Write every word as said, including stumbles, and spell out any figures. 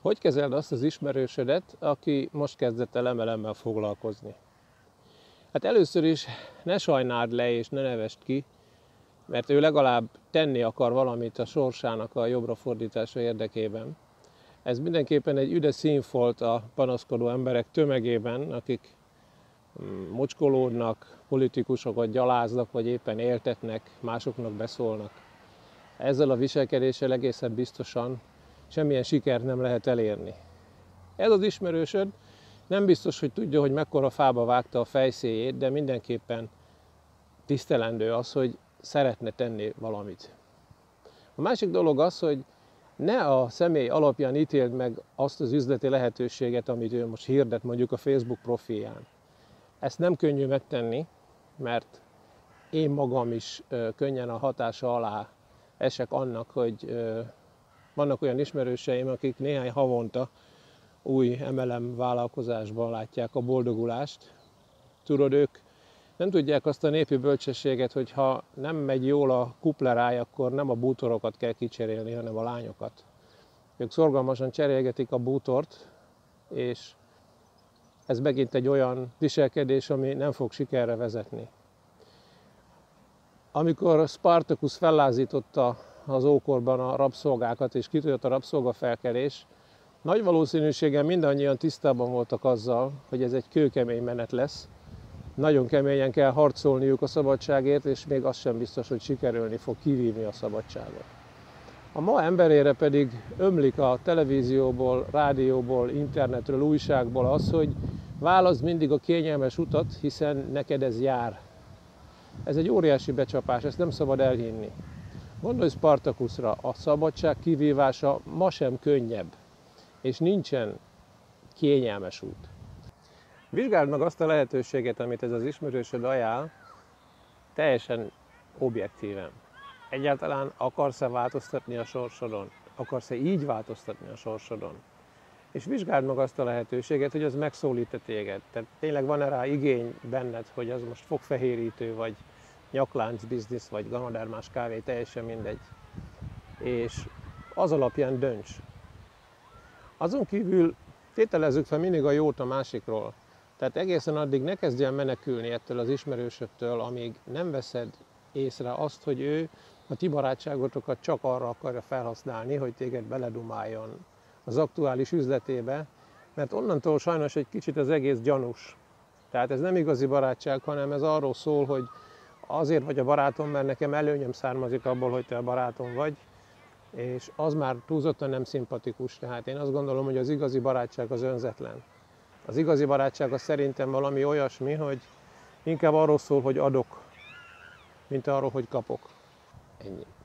Hogy kezeld azt az ismerősödet, aki most kezdett el em el em-mel foglalkozni? Hát először is ne sajnáld le és ne nevesd ki, mert ő legalább tenni akar valamit a sorsának a jobbra fordítása érdekében. Ez mindenképpen egy üde színfolt a panaszkodó emberek tömegében, akik mocskolódnak, politikusokat gyaláznak, vagy éppen éltetnek, másoknak beszólnak. Ezzel a viselkedéssel egészen biztosan semmilyen sikert nem lehet elérni. Ez az ismerősöd nem biztos, hogy tudja, hogy mekkora fába vágta a fejszéjét, de mindenképpen tisztelendő az, hogy szeretne tenni valamit. A másik dolog az, hogy ne a személy alapján ítéld meg azt az üzleti lehetőséget, amit ő most hirdet mondjuk a Facebook profilján. Ezt nem könnyű megtenni, mert én magam is könnyen a hatása alá esek annak, hogy vannak olyan ismerőseim, akik néhány havonta új em el em vállalkozásban látják a boldogulást. Tudod, ők nem tudják azt a népi bölcsességet, hogy ha nem megy jól a kupleráj, akkor nem a bútorokat kell kicserélni, hanem a lányokat. Ők szorgalmasan cserélgetik a bútort, és ez megint egy olyan viselkedés, ami nem fog sikerre vezetni. Amikor Spartacus fellázította az ókorban a rabszolgákat, és kitört a rabszolgafelkelés, nagy valószínűséggel mindannyian tisztában voltak azzal, hogy ez egy kőkemény menet lesz. Nagyon keményen kell harcolniuk a szabadságért, és még az sem biztos, hogy sikerülni fog kivívni a szabadságot. A ma emberére pedig ömlik a televízióból, rádióból, internetről, újságból az, hogy válaszd mindig a kényelmes utat, hiszen neked ez jár. Ez egy óriási becsapás, ezt nem szabad elhinni. Gondolj Spartacusra, a szabadság kivívása ma sem könnyebb, és nincsen kényelmes út. Vizsgáld meg azt a lehetőséget, amit ez az ismerősöd ajánl, teljesen objektíven. Egyáltalán akarsz-e változtatni a sorsodon? Akarsz-e így változtatni a sorsodon? És vizsgáld meg azt a lehetőséget, hogy az megszólít-e téged. Tehát tényleg van-e rá igény benned, hogy az most fogfehérítő, vagy nyaklánc biznisz, vagy gamadermás kávé, teljesen mindegy. És az alapján dönts. Azon kívül tételezzük fel mindig a jót a másikról. Tehát egészen addig ne kezdj el menekülni ettől az ismerősödtől, amíg nem veszed észre azt, hogy ő a ti barátságotokat csak arra akarja felhasználni, hogy téged beledumáljon az aktuális üzletébe, mert onnantól sajnos egy kicsit az egész gyanús. Tehát ez nem igazi barátság, hanem ez arról szól, hogy azért vagy a barátom, mert nekem előnyöm származik abból, hogy te a barátom vagy, és az már túlzottan nem szimpatikus. Tehát én azt gondolom, hogy az igazi barátság az önzetlen. Az igazi barátság az szerintem valami olyasmi, hogy inkább arról szól, hogy adok, mint arról, hogy kapok. Ennyi.